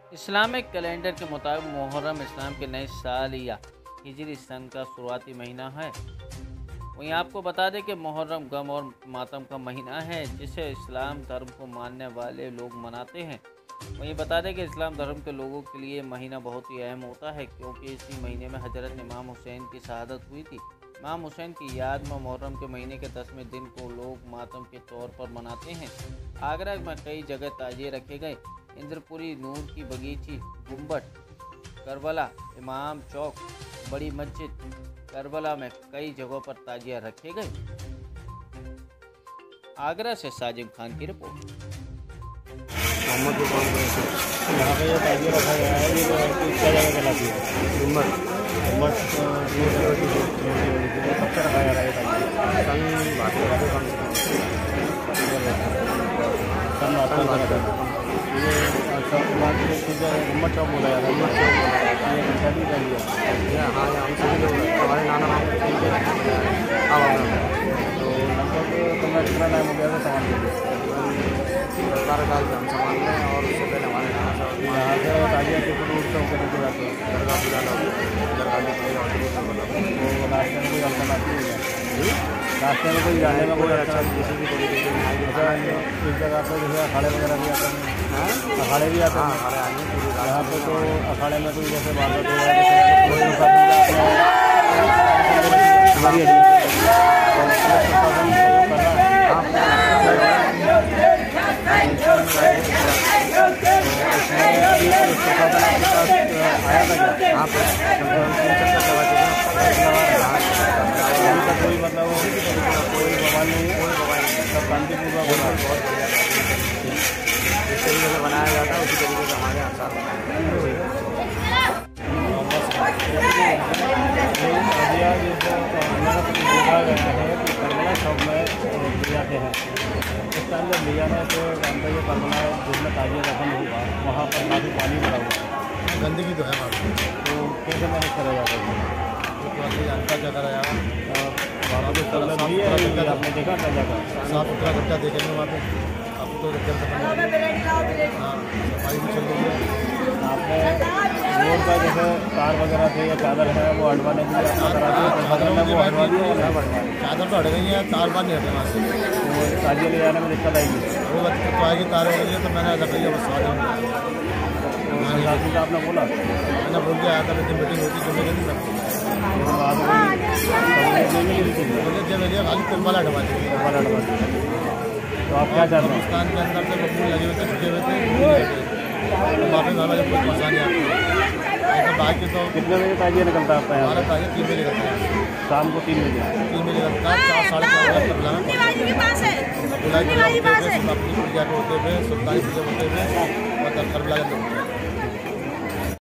Islamic calendar के मुताबिक मुहर्रम इस्लाम के नए साल या हिजरी सन का शुरुआती महीना है। वहीं आपको बता दें कि मुहर्रम गम और मातम का महीना है, जिसे इस्लाम धर्म को मानने वाले लोग मनाते हैं। वहीं बता दें कि इस्लाम धर्म के लोगों के लिए महीना बहुत ही अहम होता है, क्योंकि इसी महीने में हज़रत इमाम हुसैन की शहादत हुई थी। इमाम हुसैन की याद में मुहर्रम के महीने के 10वें दिन को लोग मातम के तौर पर मनाते हैं। आगरा में कई जगह ताजिए रखे गए। इंद्रपुरी, नूर की बगीची, गुम्बद, करबला, इमाम चौक, बड़ी मस्जिद करबला में कई जगहों पर ताजिया रखे गए। आगरा से साजिद खान की रिपोर्ट। यहाँ पे ये ताजिया रखा गया है, ये क्या जगह कहलाती है? गुम्बद कब से रखा जा रहा है गुम्बद चौक बोला जा रहा है। ये शादी का लिया। हाँ, हम सभी लोग हमारे नाना तो लगभग तुम्हें कितना टाइम हो गया था सामान के लिए? 12 साल से हम सामान लें, और उससे पहले हमारे यहाँ से ताजिया के शुरू से होकर निकल जाते हैं। दरगाह पूजा वो रास्ते में कोई अड़चन आती है क्या? रास्ते में कोई जाने में कोई अड़चन किसी भी तरीके से इस जगह पर जैसे अखाड़े वगैरह भी आते हैं? अखाड़े भी आते हैं यहाँ पे। तो अखाड़े में कोई जैसे बात होती कोई मतलब कोई बवाल नहीं है, सब शांतिपूर्वक होना जिस तरीके से बनाया जाता है उसी तरीके से हमारे यहाँ साथ देखा गया है कि करबला चौक में ले जाते हैं। इस टाइम जब ले जाने से अंदर जो करबला जिसमें ताजिया रखम होगा वहाँ पर काफ़ी पानी भरा हुआ है, गंदगी तो है वहाँ पर। तो कैसे मैनेज करा जाता है? तो जानता क्या करा जाएगा? वहाँ पर आपने देखा क्या जगह साफ सुथरा गड्ढा देखेंगे वहाँ पे। अब तो सफाई भी चल रही है। आपने रोड पर जैसे कार वगैरह थे या चादर है वो हटवाने के लिए वो हटवा दिया या नहीं हटवा? चादर तो हट गई है, तार बार नहीं हटे वहाँ से। तो ताजिया ले जाने में दिक्कत आएगी? वो तो आएगी, तार हो गई है। तो मैंने लग रही है बस आ आपने बोला, मैंने बोल के आया था, लेकिन मीटिंग होती जुम्मे के दिन खाली करबला हटवा दी। तो आप क्या चाहते हैं? हिंदुस्तान के अंदर से बबूल लगे हुए थे, छुटे हुए थे, वहाँ पे हमारे कोई परेशानी आती है। ऐसा बाकी तो कितने बजे ताजिया निकलता है आपका? हमारा ताजिया 3 बजे निकलता है, शाम को 3 बजे निकलता है। 4 साढ़े 4 बजे तक बुलाई पूजा के होते हुए, सुल्तानी पूजा होते हुए और करबला